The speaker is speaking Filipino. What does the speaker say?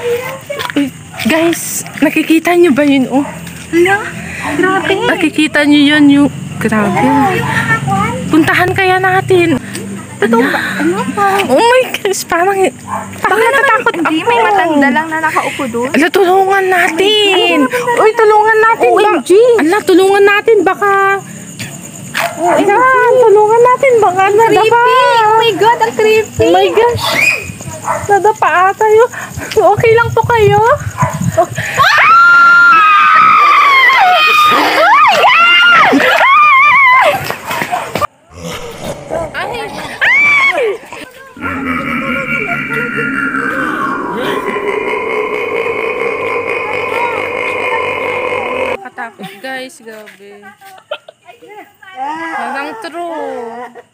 Uy, guys, nakikita nyo ba yun? Oh. Hala, grabe. Nakikita nyo yun yung... Grabe. Puntahan kaya natin. Totoo ba? Ano pa? Oh my gosh, parang natatakot ako. Hindi, may matanda lang na nakaupo doon. Ala, tulungan natin. Uy, tulungan natin. OMG. Ala, tulungan natin. Baka... Ayan, tulungan natin. Baka nadapa. Creepy. Oh my God, ang creepy. Oh my gosh. Nadapa ata yun. Okay lang po kayo? Nakatakot guys, gabi. Parang true.